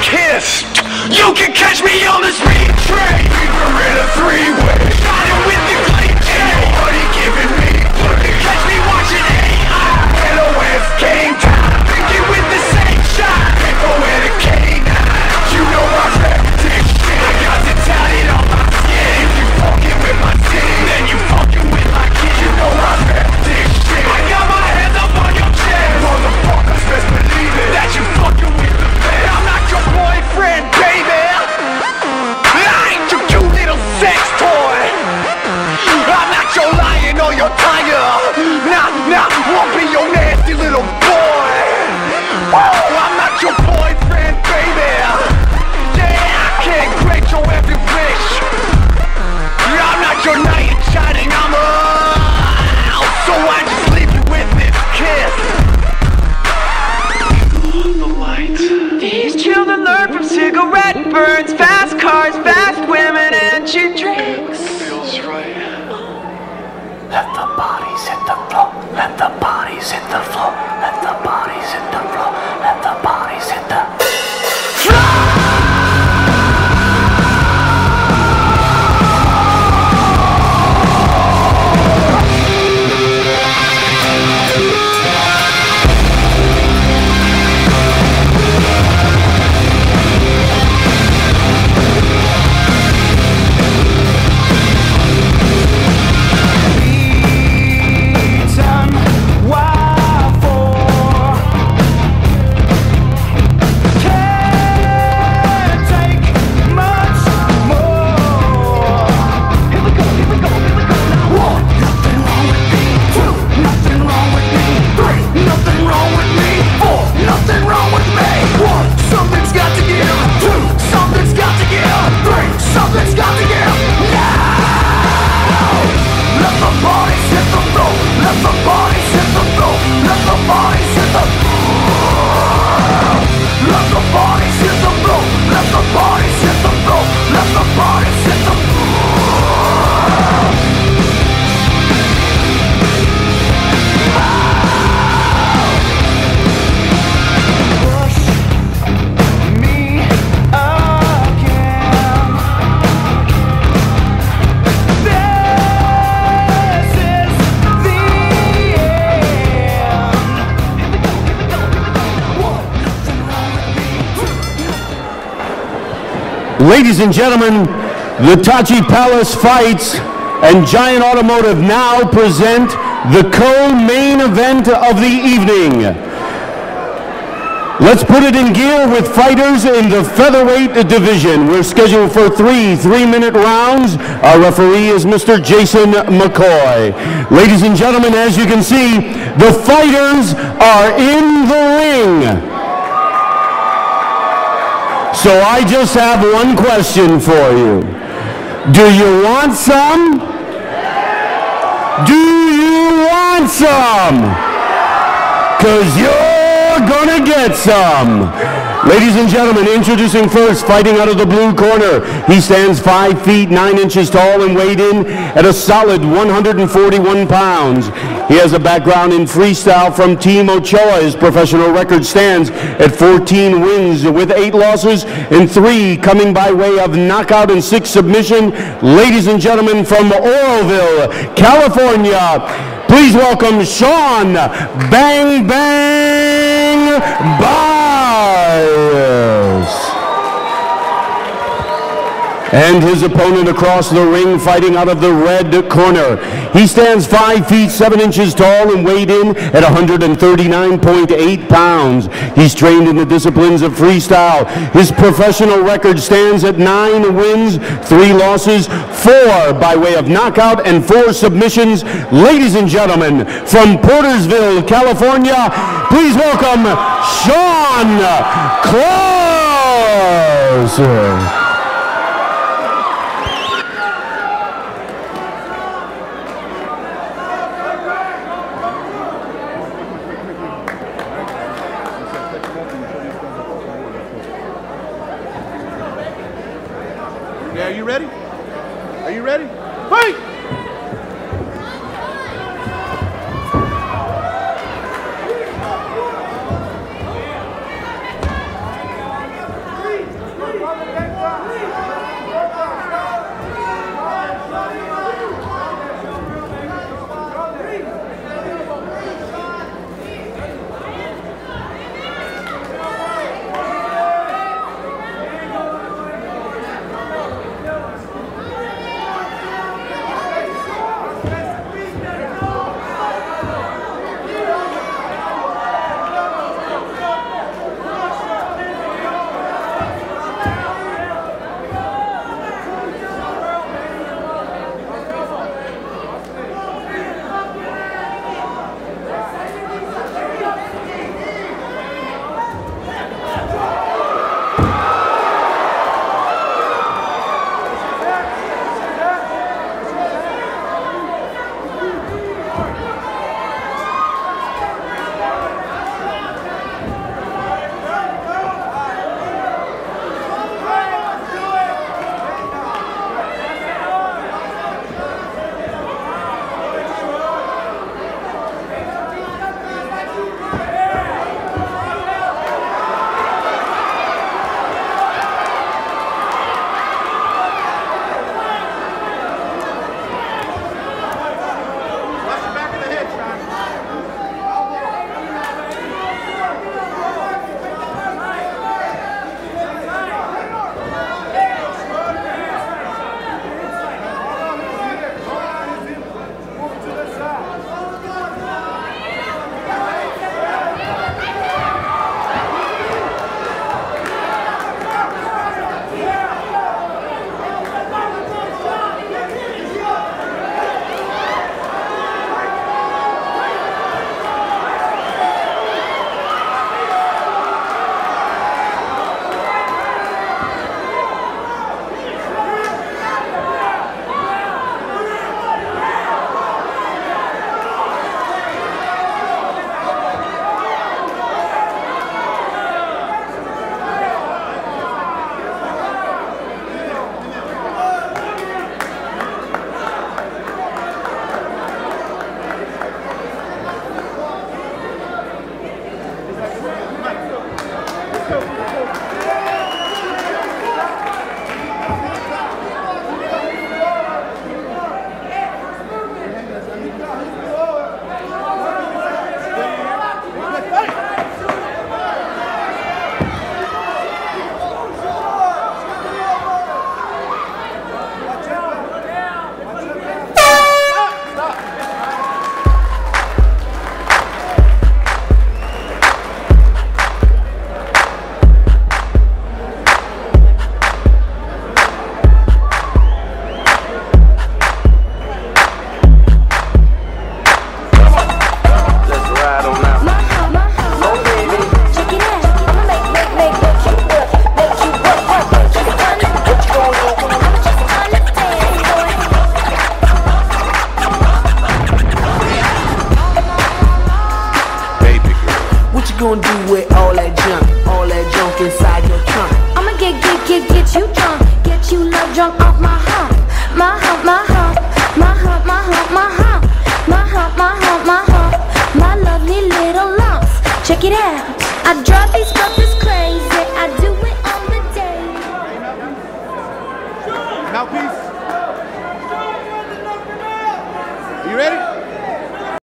kiss. You can catch me on the speed train. We were in a three-way, shining with the glade chain. Nobody giving me play. Catch me watching AI. LOS game time. Thinking with the same shot. Info and a K9. You know I rap this shit. I got to tatted on my skin. If you fucking with my team, then you fucking with my kid. You know I rap this shit. I got my hands up on your chest. Motherfuckers, best believe it. That you fucking with the best. I'm not your boyfriend, baby. I ain't your cute little sex toy. I'm not your lion or your tiger. Nah, won't be your nasty little boy. Whoa, I'm not your boyfriend, baby. Yeah, I can't grant your every wish. I'm not your knight in shining armor. So I just leave you with this kiss. The light. These children learn from cigarette burns, fast cars, fast women, and cheap drinks. Feels right. Let the bodies hit the floor. Let the bodies hit the floor. Let the bodies hit the floor. Let the bodies hit the floor. Ladies and gentlemen, the Tachi Palace Fights and Giant Automotive now present the co-main event of the evening. Let's put it in gear with fighters in the featherweight division. We're scheduled for three-minute rounds. Our referee is Mr. Jason McCoy. Ladies and gentlemen, as you can see, the fighters are in the ring. So I just have one question for you. Do you want some? Do you want some? 'Cause you're gonna get some. Ladies and gentlemen, introducing first, fighting out of the blue corner. He stands 5 feet 9 inches tall and weighed in at a solid 141 pounds. He has a background in freestyle from Team Ochoa. His professional record stands at 14 wins with 8 losses and 3 coming by way of knockout and 6 submission. Ladies and gentlemen, from Oroville, California, please welcome Sean Bang Bang Biles. And his opponent across the ring, fighting out of the red corner. He stands 5 feet 7 inches tall and weighed in at 139.8 pounds. He's trained in the disciplines of freestyle. His professional record stands at 9 wins, 3 losses, 4 by way of knockout and 4 submissions. Ladies and gentlemen, from Portersville, California, please welcome Sean Claus. Are you ready? Are you ready? Fight! Gonna do with all that junk inside your trunk? I'ma get you drunk, get you love drunk off my hump, my hump, my hump, my hump, my hump, my hump, my hump, my hump, my hump, my lovely little lumps. Check it out, I drop these.